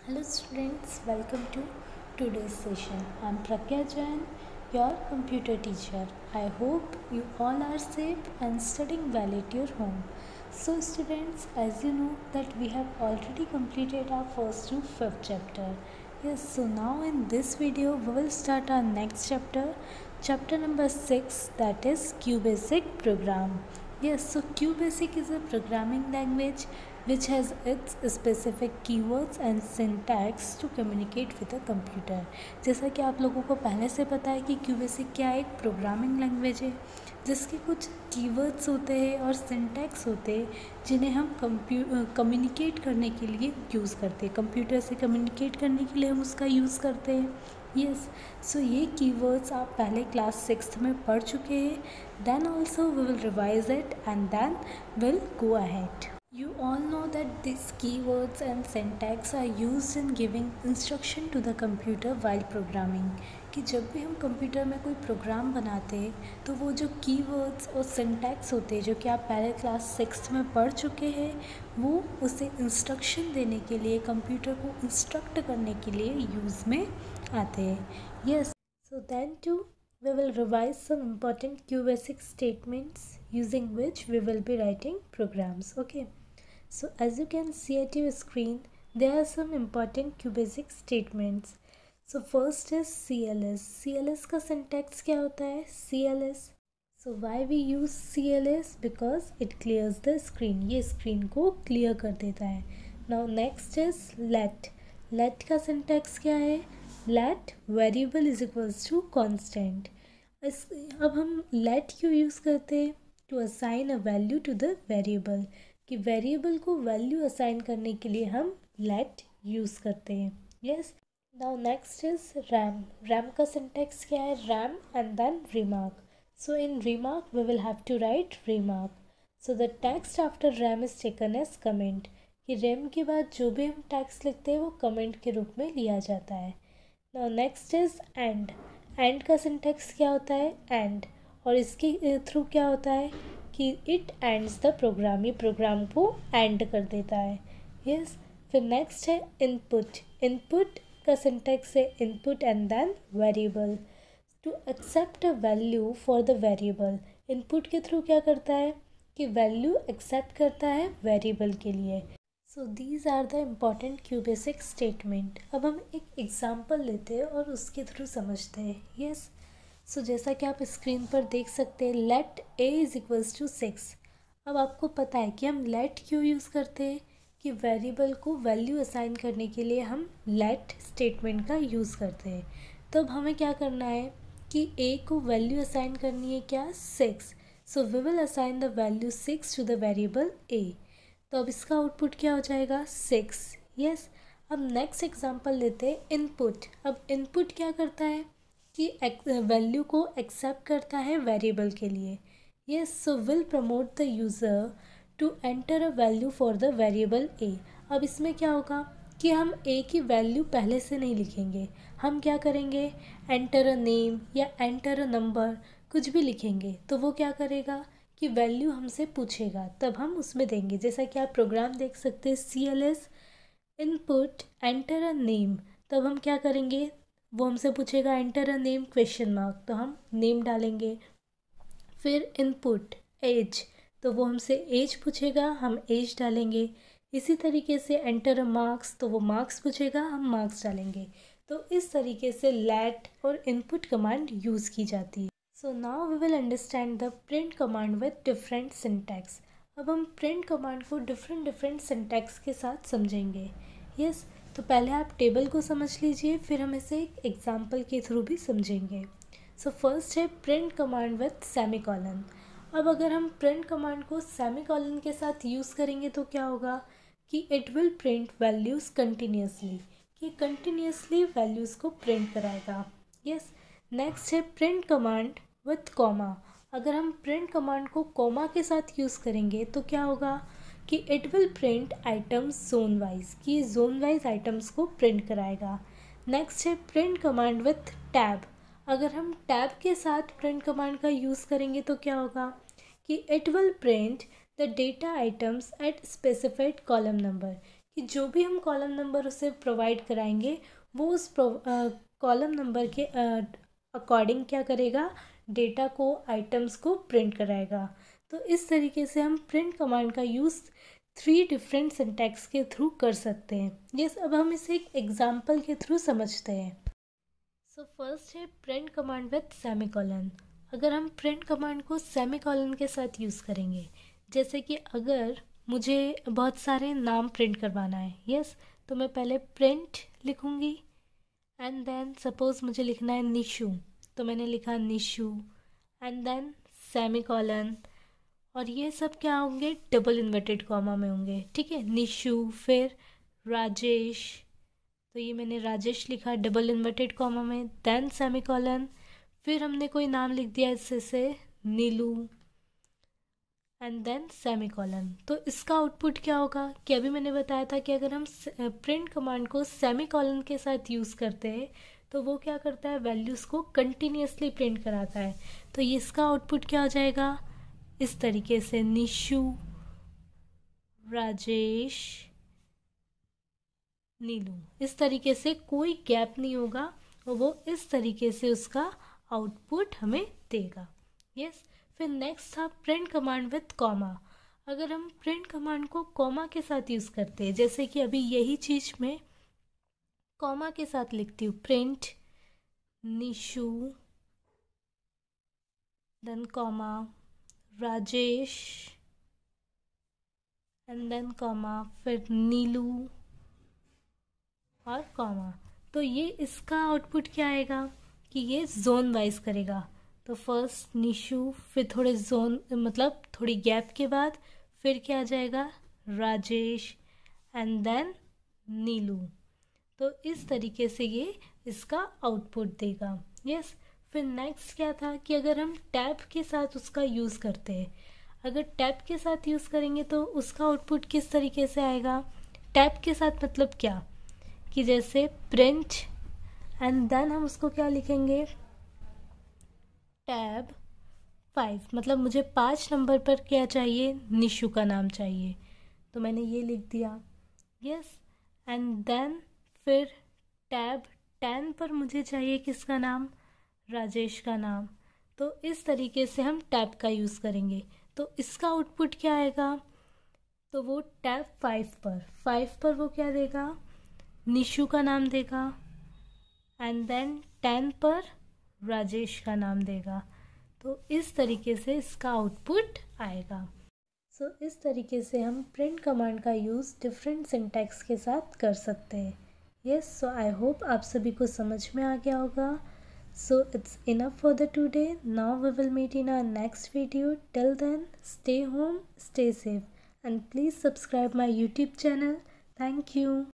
Hello students, welcome to today's session. I'm Pragya Jain, your computer teacher. I hope you all are safe and studying well at your home. So students, as you know that we have already completed our first to fifth chapter. Yes, so now in this video we will start our next chapter, chapter number 6, that is QBasic program. Yes, so QBasic is a programming language which has its specific keywords and syntax to communicate with a computer. जैसा कि आप लोगों को पहले से पता है कि QBasic क्या एक प्रोग्रामिंग लैंग्वेज है जिसके कुछ कीवर्ड्स होते हैं और सिंटैक्स होते हैं जिन्हें हम कम्युनिकेट करने के लिए यूज़ करते हैं, कंप्यूटर से कम्युनिकेट करने के लिए हम उसका यूज़ करते हैं. यस, सो ये कीवर्ड्स आप पहले क्लास 6th में पढ़ चुके हैं. Then also we will revise it and then will go ahead. You all know that these keywords and syntax are used in giving instruction to the computer while programming. कि जब भी हम computer में कोई प्रोग्राम बनाते हैं तो वो जो कीवर्ड्स और सिंटैक्स होते हैं जो कि आप पहले क्लास 6th में पढ़ चुके हैं वो उसे इंस्ट्रक्शन देने के लिए, कंप्यूटर को इंस्ट्रक्ट करने के लिए यूज़ में आते हैं. Yes, so then to we will revise some important QBasic statements using which we will be writing programs. Okay. So as you can see at your screen, there are some important QBasic statements. So first is CLS. CLS का syntax क्या होता है? CLS. So why we use CLS? Because it clears the screen. ये screen को clear कर देता है. Now next is let. Let का syntax क्या है? Let variable is equals to constant. अब हम let क्यों यूज़ करते हैं? To assign a value to the variable. कि वेरिएबल को वैल्यू असाइन करने के लिए हम लेट यूज़ करते हैं. Yes, now next is REM. REM का सिंटैक्स क्या है? REM and then remark. So in remark we will have to write remark. So the text after REM is taken as comment. कि REM के बाद जो भी हम टेक्स्ट लिखते हैं वो कमेंट के रूप में लिया जाता है. Now next is end. End का सिंटैक्स क्या होता है? एंड. और इसके थ्रू क्या होता है कि इट एंड्स द प्रोग्राम. ये प्रोग्राम को एंड कर देता है. यस, फिर नेक्स्ट है इनपुट. इनपुट का सिंटैक्स है input and then variable. To accept a value for the variable. Input के थ्रू क्या करता है कि वैल्यू एक्सेप्ट करता है वेरिएबल के लिए. So these are the important QBasic statement. अब हम एक एग्जाम्पल लेते हैं और उसके थ्रू समझते हैं. यस, सो जैसा कि आप स्क्रीन पर देख सकते हैं, let A is equals to 6. अब आपको पता है कि हम लेट क्यों यूज़ करते हैं कि वेरिएबल को वैल्यू असाइन करने के लिए हम लेट स्टेटमेंट का यूज़ करते हैं. तो अब हमें क्या करना है कि ए को वैल्यू असाइन करनी है क्या? 6. So we will assign the value 6 to the variable A. तो अब इसका आउटपुट क्या हो जाएगा? 6. यस, अब नेक्स्ट एग्जाम्पल लेते हैं इनपुट. अब इनपुट क्या करता है कि वैल्यू को एक्सेप्ट करता है वेरिएबल के लिए. Yes, so will promote the user to enter a value for the variable A. अब इसमें क्या होगा कि हम ए की वैल्यू पहले से नहीं लिखेंगे. हम क्या करेंगे? एंटर अ नेम या एंटर अ नंबर कुछ भी लिखेंगे. तो वो क्या करेगा कि वैल्यू हमसे पूछेगा, तब हम उसमें देंगे. जैसा कि आप प्रोग्राम देख सकते हैं, CLS input enter a name. तब हम क्या करेंगे? वो हमसे पूछेगा enter a name question mark, तो हम नेम डालेंगे. फिर इनपुट एज, तो वो हमसे एज पूछेगा, हम एज डालेंगे. इसी तरीके से एंटर अ मार्क्स, तो वो मार्क्स पूछेगा, हम मार्क्स डालेंगे. तो इस तरीके से लेट और इनपुट कमांड यूज़ की जाती है. So now we will understand the print command with different syntax. अब हम प्रिंट कमांड को डिफरेंट सिंटैक्स के साथ समझेंगे. यस, तो पहले आप टेबल को समझ लीजिए, फिर हम इसे एक एग्जाम्पल के थ्रू भी समझेंगे. सो फर्स्ट है प्रिंट कमांड विथ सेमीकॉलन. अब अगर हम प्रिंट कमांड को सेमीकॉलन के साथ यूज़ करेंगे तो क्या होगा कि it will print values continuously. कि कंटिन्यूसली वैल्यूज़ को प्रिंट कराएगा. यस, नेक्स्ट है प्रिंट कमांड विथ कॉमा. अगर हम प्रिंट कमांड को कॉमा के साथ यूज़ करेंगे तो क्या होगा कि it will print items zone wise. कि जोन वाइज आइटम्स को प्रिंट कराएगा. नेक्स्ट है प्रिंट कमांड विथ टैब. अगर हम टैब के साथ प्रिंट कमांड का यूज़ करेंगे तो क्या होगा कि it will print the data items at specified column number. कि जो भी हम कॉलम नंबर उसे प्रोवाइड कराएंगे वो उस कॉलम नंबर के अकॉर्डिंग क्या करेगा, डेटा को, आइटम्स को प्रिंट कराएगा। तो इस तरीके से हम प्रिंट कमांड का यूज़ 3 डिफरेंट सिंटैक्स के थ्रू कर सकते हैं। यस, अब हम इसे एक एग्जाम्पल के थ्रू समझते हैं। सो फर्स्ट है प्रिंट कमांड विथ सेमीकोलन। अगर हम प्रिंट कमांड को सेमीकोलन के साथ यूज़ करेंगे, जैसे कि अगर मुझे बहुत सारे नाम प्रिंट करवाना है, यस, तो मैं पहले प्रिंट लिखूँगी एंड देन सपोज़ मुझे लिखना है निशु, तो मैंने लिखा निशु एंड देन सेमीकोलन, और ये सब क्या होंगे, डबल इन्वर्टेड कॉमा में होंगे, ठीक है। निशु, फिर राजेश, तो ये मैंने राजेश लिखा डबल इन्वर्टेड कॉमा में, देन सेमीकोलन, फिर हमने कोई नाम लिख दिया जैसे नीलू एंड देन सेमीकोलन। तो इसका आउटपुट क्या होगा कि अभी मैंने बताया था कि अगर हम प्रिंट कमांड को सेमीकोलन के साथ यूज़ करते हैं तो वो क्या करता है, वैल्यूज़ को कंटिन्यूसली प्रिंट कराता है। तो ये इसका आउटपुट क्या हो जाएगा, इस तरीके से निशु, राजेश, नीलू, इस तरीके से कोई गैप नहीं होगा और वो इस तरीके से उसका आउटपुट हमें देगा। यस, फिर नेक्स्ट था प्रिंट कमांड विथ कॉमा। अगर हम प्रिंट कमांड को कॉमा के साथ यूज़ करते हैं, जैसे कि अभी यही चीज़ में कॉमा के साथ लिखती हूँ, print Nishu then comma Rajesh and then comma, फिर नीलू और कॉमा, तो ये इसका आउटपुट क्या आएगा कि ये जोन वाइज करेगा। तो फर्स्ट निशु, फिर थोड़े जोन मतलब थोड़ी गैप के बाद फिर क्या आ जाएगा, राजेश एंड देन नीलू। तो इस तरीके से ये इसका आउटपुट देगा। यस, फिर नेक्स्ट क्या था कि अगर हम टैब के साथ उसका यूज़ करते हैं, अगर टैब के साथ यूज़ करेंगे तो उसका आउटपुट किस तरीके से आएगा। टैब के साथ मतलब क्या कि जैसे प्रिंट एंड देन हम उसको क्या लिखेंगे, टैब 5, मतलब मुझे 5 नंबर पर क्या चाहिए, निशु का नाम चाहिए, तो मैंने ये लिख दिया। यस, एंड देन फिर टैब 10 पर मुझे चाहिए किसका नाम, राजेश का नाम। तो इस तरीके से हम टैब का यूज़ करेंगे। तो इसका आउटपुट क्या आएगा, तो वो टैब 5 पर वो क्या देगा, निशु का नाम देगा एंड देन 10 पर राजेश का नाम देगा। तो इस तरीके से इसका आउटपुट आएगा। सो इस तरीके से हम प्रिंट कमांड का यूज़ डिफरेंट सिंटैक्स के साथ कर सकते हैं। यस, सो आई होप आप सभी को समझ में आ गया होगा। So it's enough for the today. Now we will meet in our next video. Till then stay home, stay safe and please subscribe my YouTube channel. Thank you.